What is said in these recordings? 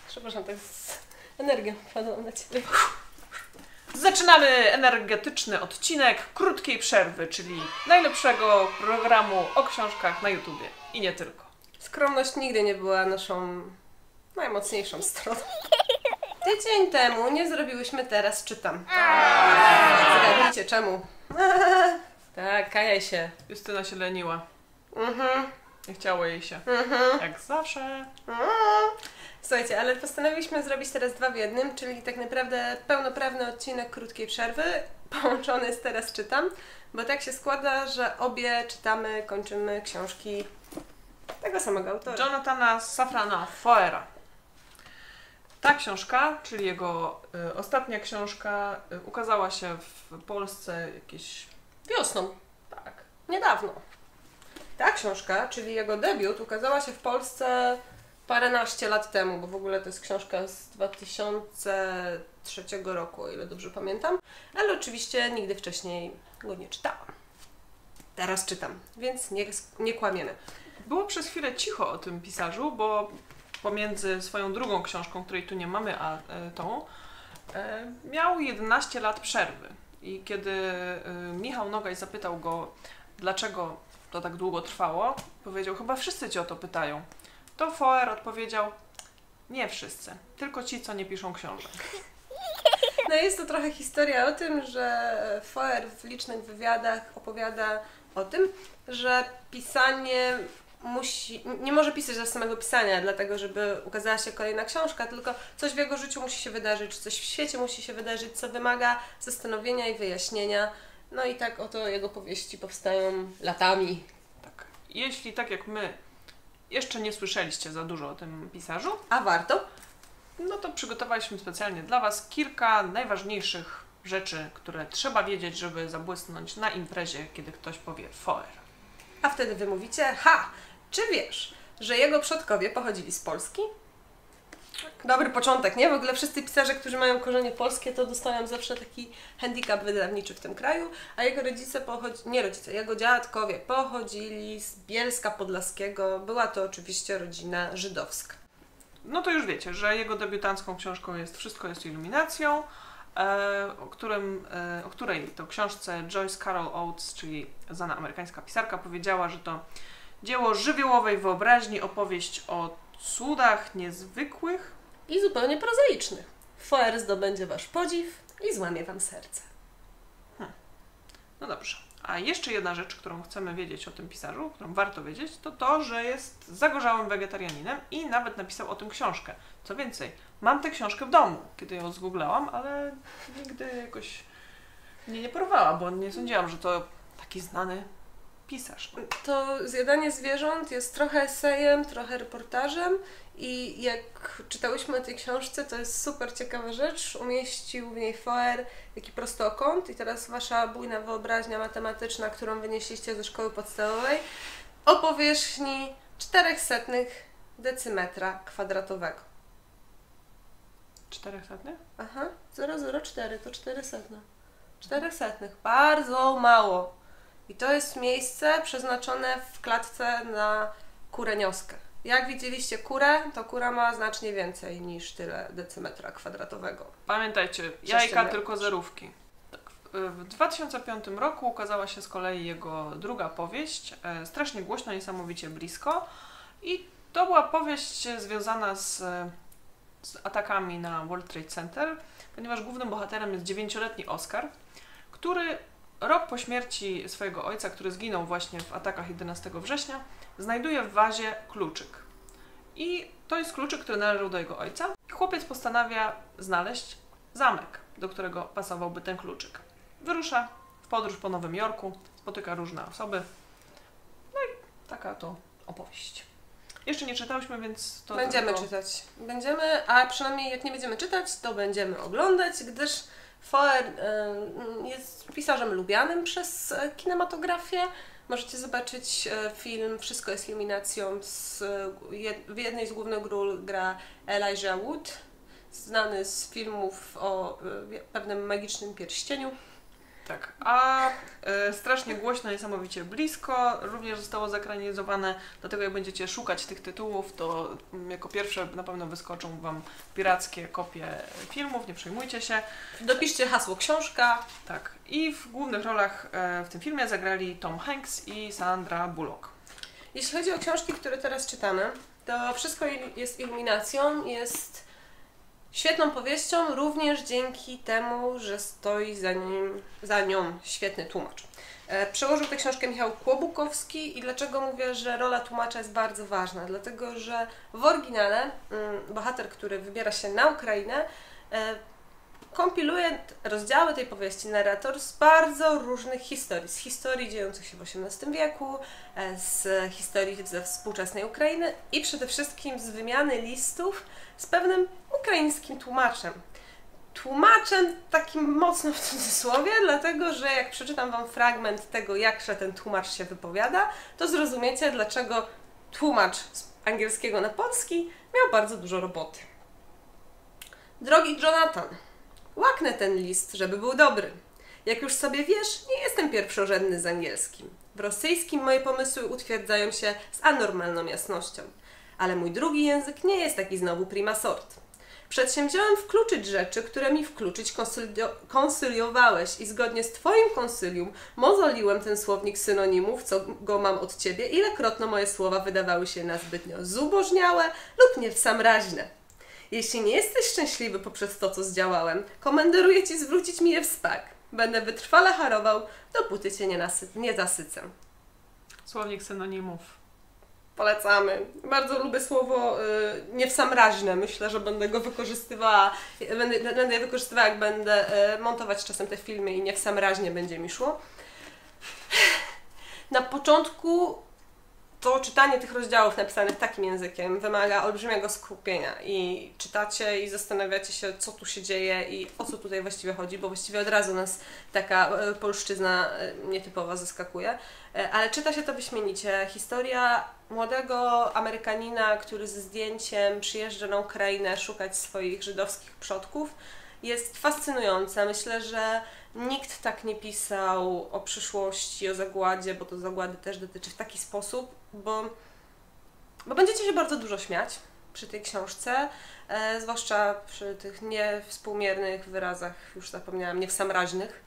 Przepraszam, tak z energią wpadłam na ciebie. Zaczynamy energetyczny odcinek krótkiej przerwy, czyli najlepszego programu o książkach na YouTubie. I nie tylko. Skromność nigdy nie była naszą najmocniejszą stroną. Tydzień temu nie zrobiłyśmy Teraz czytam. Zgadnijcie czemu. Tak, kajaj się. Justyna się leniła. Mhm. Nie chciało jej się. Jak zawsze. Słuchajcie, ale postanowiliśmy zrobić teraz 2 w 1, czyli tak naprawdę pełnoprawny odcinek krótkiej przerwy, połączony z Teraz czytam, bo tak się składa, że obie czytamy, kończymy książki tego samego autora. Jonathana Safrana Foera. Ta książka, czyli jego ostatnia książka, ukazała się w Polsce jakieś... Wiosną, Tak. niedawno. Ta książka, czyli jego debiut, ukazała się w Polsce paręnaście lat temu, bo w ogóle to jest książka z 2003 roku, o ile dobrze pamiętam, ale oczywiście nigdy wcześniej go nie czytałam. Teraz czytam, więc nie kłamiemy. Było przez chwilę cicho o tym pisarzu, bo pomiędzy swoją drugą książką, której tu nie mamy, a tą, miał 11 lat przerwy. I kiedy Michał Nogaj zapytał go, dlaczego to tak długo trwało, powiedział, chyba wszyscy cię o to pytają. To Foer odpowiedział, nie wszyscy, tylko ci, co nie piszą książek. No jest to trochę historia o tym, że Foer w licznych wywiadach opowiada o tym, że pisanie nie może pisać dla samego pisania, dlatego żeby ukazała się kolejna książka, tylko coś w jego życiu musi się wydarzyć, coś w świecie musi się wydarzyć, co wymaga zastanowienia i wyjaśnienia. No i tak oto jego powieści powstają latami. Tak. Jeśli tak jak my jeszcze nie słyszeliście za dużo o tym pisarzu, A warto? no to przygotowaliśmy specjalnie dla Was kilka najważniejszych rzeczy, które trzeba wiedzieć, żeby zabłysnąć na imprezie, kiedy ktoś powie Foer. A wtedy wy mówicie, czy wiesz, że jego przodkowie pochodzili z Polski? Dobry początek, nie? W ogóle wszyscy pisarze, którzy mają korzenie polskie, to dostają zawsze taki handicap wydawniczy w tym kraju, a jego jego dziadkowie pochodzili z Bielska Podlaskiego. Była to oczywiście rodzina żydowska. No to już wiecie, że jego debiutancką książką jest Wszystko jest iluminacją, o której to książce Joyce Carol Oates, czyli znana amerykańska pisarka, powiedziała, że to dzieło żywiołowej wyobraźni, opowieść o cudach niezwykłych I zupełnie prozaicznych. Foer zdobędzie wasz podziw i złamie wam serce. No dobrze. A jeszcze jedna rzecz, którą chcemy wiedzieć o tym pisarzu, którą warto wiedzieć, to to, że jest zagorzałym wegetarianinem i nawet napisał o tym książkę. Co więcej, mam tę książkę w domu, kiedy ją zgooglałam, ale nigdy jakoś mnie nie porwała, bo nie sądziłam, że to taki znany pisarz. To zjadanie zwierząt jest trochę esejem, trochę reportażem i jak czytałyśmy o tej książce, to jest super ciekawa rzecz. Umieścił w niej Foer taki prostokąt i teraz wasza bujna wyobraźnia matematyczna, którą wynieśliście ze szkoły podstawowej, o powierzchni 400 decymetra kwadratowego. 400? Aha, 004 to 400. 400, bardzo mało. I to jest miejsce przeznaczone w klatce na kurenioskę. Jak widzieliście kurę, to kura ma znacznie więcej niż tyle decymetra kwadratowego. Pamiętajcie, jajka tylko zerówki. Tak. W 2005 roku ukazała się z kolei jego druga powieść, strasznie głośno, niesamowicie blisko. I to była powieść związana z atakami na World Trade Center, ponieważ głównym bohaterem jest 9-letni Oskar, który rok po śmierci swojego ojca, który zginął właśnie w atakach 11 września, znajduje w wazie kluczyk. I to jest kluczyk, który należał do jego ojca. Chłopiec postanawia znaleźć zamek, do którego pasowałby ten kluczyk. Wyrusza w podróż po Nowym Jorku, spotyka różne osoby. No i taka to opowieść. Jeszcze nie czytałyśmy, więc to będziemy tylko... czytać. Będziemy, a przynajmniej jak nie będziemy czytać, to będziemy oglądać, gdyż Foer jest pisarzem lubianym przez kinematografię. Możecie zobaczyć film Wszystko jest iluminacją. W jednej z głównych ról gra Elijah Wood, znany z filmów o pewnym magicznym pierścieniu. Tak, a Strasznie głośno, niesamowicie blisko również zostało zekranizowane, dlatego jak będziecie szukać tych tytułów, to jako pierwsze na pewno wyskoczą Wam pirackie kopie filmów, nie przejmujcie się. Dopiszcie hasło książka. Tak, i w głównych rolach w tym filmie zagrali Tom Hanks i Sandra Bullock. Jeśli chodzi o książki, które teraz czytamy, to wszystko jest iluminacją, jest świetną powieścią, również dzięki temu, że stoi za nią świetny tłumacz. Przełożył tę książkę Michał Kłobukowski i dlaczego mówię, że rola tłumacza jest bardzo ważna? Dlatego, że w oryginale bohater, który wybiera się na Ukrainę, kompiluje rozdziały tej powieści narrator z bardzo różnych historii. Z historii dziejących się w XVIII wieku, z historii ze współczesnej Ukrainy i przede wszystkim z wymiany listów z pewnym ukraińskim tłumaczem. Tłumaczem takim mocno w cudzysłowie, dlatego że jak przeczytam Wam fragment tego, jakże ten tłumacz się wypowiada, to zrozumiecie, dlaczego tłumacz z angielskiego na polski miał bardzo dużo roboty. Drogi Jonathan, łaknę ten list, żeby był dobry. Jak już sobie wiesz, nie jestem pierwszorzędny z angielskim. W rosyjskim moje pomysły utwierdzają się z anormalną jasnością. Ale mój drugi język nie jest taki znowu prima sort. Przedsięwziąłem wkluczyć rzeczy, które mi wkluczyć konsyliowałeś i zgodnie z Twoim konsylium mozoliłem ten słownik synonimów, co go mam od Ciebie, ilekrotno moje słowa wydawały się na zbytnio zubożniałe lub nie w sam raźne. Jeśli nie jesteś szczęśliwy poprzez to, co zdziałałem, komenderuję Ci zwrócić mi je w spak. Będę wytrwale harował, dopóty Cię nie zasycę. Słownik synonimów. Polecamy. Bardzo lubię słowo nie w sam raźne. Myślę, że będę go wykorzystywała. Będę je wykorzystywała, jak będę montować czasem te filmy i nie w sam raźnie będzie mi szło. Na początku to czytanie tych rozdziałów napisanych takim językiem wymaga olbrzymiego skupienia i czytacie i zastanawiacie się, co tu się dzieje i o co tutaj właściwie chodzi, bo właściwie od razu nas taka polszczyzna nietypowa zaskakuje, ale czyta się to wyśmienicie. Historia młodego Amerykanina, który ze zdjęciem przyjeżdża na Ukrainę szukać swoich żydowskich przodków, jest fascynująca. Myślę, że nikt tak nie pisał o przyszłości, o zagładzie, bo to zagłady też dotyczy w taki sposób, bo będziecie się bardzo dużo śmiać przy tej książce, zwłaszcza przy tych niewspółmiernych wyrazach, już zapomniałam, niewsamraźnych.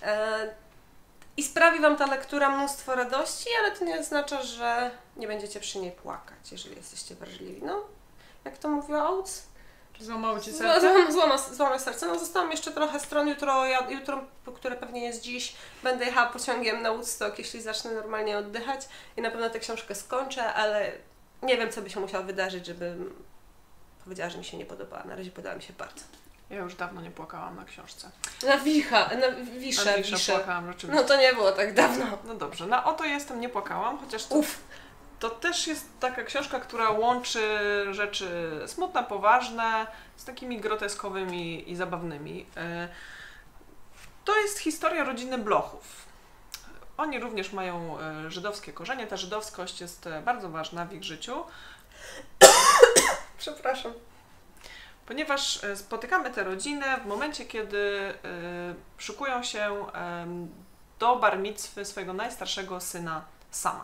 I sprawi Wam ta lektura mnóstwo radości, ale to nie oznacza, że nie będziecie przy niej płakać, jeżeli jesteście wrażliwi. No, jak to mówiła Oates? Złamało Ci serce? Złamał serce. No, zostałam jeszcze trochę stron. Jutro, które pewnie jest dziś, będę jechała pociągiem na Woodstock, jeśli zacznę normalnie oddychać i na pewno tę książkę skończę, ale nie wiem, co by się musiało wydarzyć, żebym powiedziała, że mi się nie podobała. Na razie podoba mi się bardzo. Ja już dawno nie płakałam na książce. Na Wiszę płakałam rzeczywiście. No to nie było tak dawno. No dobrze, na Oto jestem nie płakałam, chociaż to też jest taka książka, która łączy rzeczy smutne, poważne z takimi groteskowymi i zabawnymi. To jest historia rodziny Blochów. Oni również mają żydowskie korzenie. Ta żydowskość jest bardzo ważna w ich życiu. Przepraszam. Ponieważ spotykamy tę rodzinę w momencie, kiedy szykują się do bar micwy swojego najstarszego syna Sama.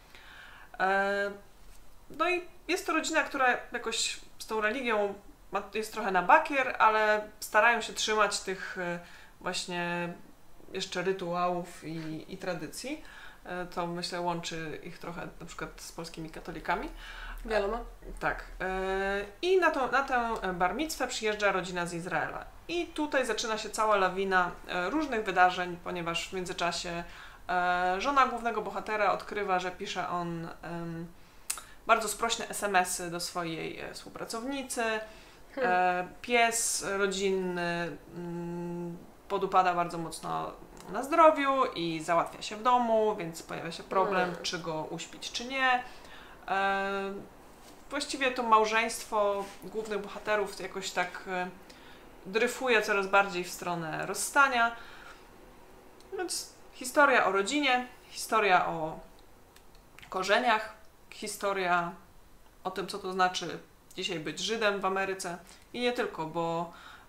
No i jest to rodzina, która jakoś z tą religią jest trochę na bakier, ale starają się trzymać tych właśnie jeszcze rytuałów i tradycji. To myślę łączy ich trochę na przykład z polskimi katolikami. Wiadomo. Tak. I na tę bar micwę przyjeżdża rodzina z Izraela. I tutaj zaczyna się cała lawina różnych wydarzeń, ponieważ w międzyczasie żona głównego bohatera odkrywa, że pisze on bardzo sprośne SMS-y do swojej współpracownicy. Pies rodzinny podupada bardzo mocno na zdrowiu i załatwia się w domu, więc pojawia się problem, czy go uśpić, czy nie. Właściwie to małżeństwo głównych bohaterów jakoś tak dryfuje coraz bardziej w stronę rozstania. Więc historia o rodzinie, historia o korzeniach, historia o tym, co to znaczy dzisiaj być Żydem w Ameryce i nie tylko, bo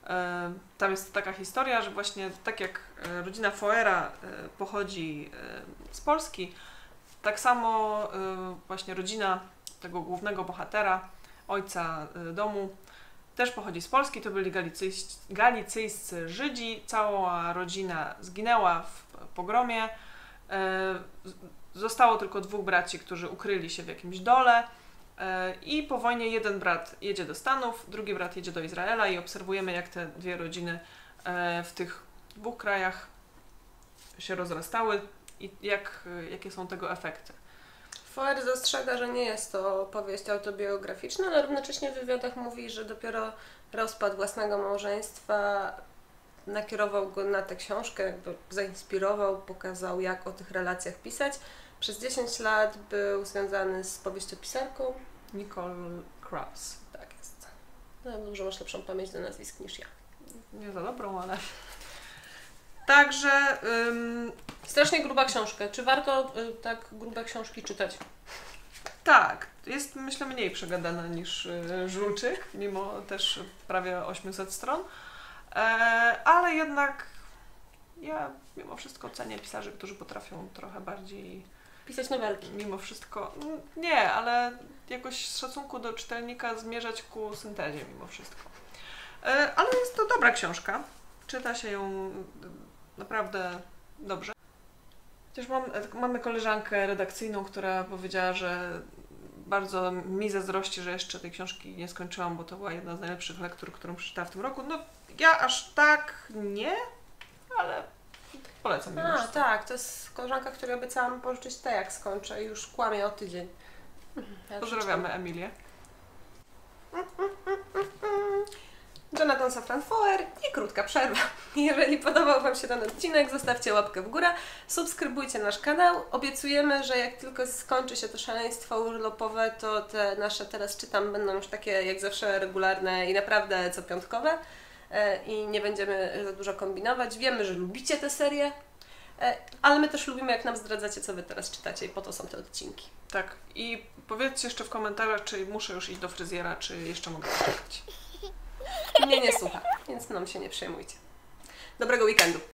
Tam jest taka historia, że właśnie tak jak rodzina Foera pochodzi z Polski, tak samo właśnie rodzina tego głównego bohatera, ojca domu, też pochodzi z Polski. To byli galicyjscy Żydzi. Cała rodzina zginęła w pogromie. Zostało tylko 2 braci, którzy ukryli się w jakimś dole. I po wojnie jeden brat jedzie do Stanów, drugi brat jedzie do Izraela i obserwujemy, jak te 2 rodziny w tych 2 krajach się rozrastały i jakie są tego efekty. Foer zastrzega, że nie jest to powieść autobiograficzna, ale równocześnie w wywiadach mówi, że dopiero rozpad własnego małżeństwa nakierował go na tę książkę, jakby zainspirował, pokazał, jak o tych relacjach pisać. Przez 10 lat był związany z powieściopisarką Nicole Krauss. Tak jest. No, może masz lepszą pamięć do nazwisk niż ja. Nie za dobrą, ale... Także... Strasznie gruba książka. Czy warto tak grube książki czytać? Tak. Jest, myślę, mniej przegadana niż Żulczyk, mimo też prawie 800 stron. Ale jednak ja mimo wszystko cenię pisarzy, którzy potrafią trochę bardziej... Pisać nowelki. Mimo wszystko... Nie, ale jakoś z szacunku do czytelnika zmierzać ku syntezie mimo wszystko. Ale jest to dobra książka. Czyta się ją naprawdę dobrze. Chociaż mamy koleżankę redakcyjną, która powiedziała, że bardzo mi zazdrości, że jeszcze tej książki nie skończyłam, bo to była jedna z najlepszych lektur, którą przeczytałam w tym roku. No ja aż tak nie, ale polecam ją. Tak, to jest koleżanka, która obiecała mi pożyczyć te, jak skończę i już kłamie o tydzień. Ja pozdrawiamy Emilię. Jonathan Safran Foer i krótka przerwa. Jeżeli podobał Wam się ten odcinek, zostawcie łapkę w górę, subskrybujcie nasz kanał. Obiecujemy, że jak tylko skończy się to szaleństwo urlopowe, to te nasze teraz czytam będą już takie jak zawsze regularne i naprawdę copiątkowe i nie będziemy za dużo kombinować. Wiemy, że lubicie tę serię, ale my też lubimy, jak nam zdradzacie, co Wy teraz czytacie i po to są te odcinki. Tak, i powiedzcie jeszcze w komentarzach, czy muszę już iść do fryzjera, czy jeszcze mogę poczekać. Mnie nie słucha, więc nam się nie przejmujcie. Dobrego weekendu.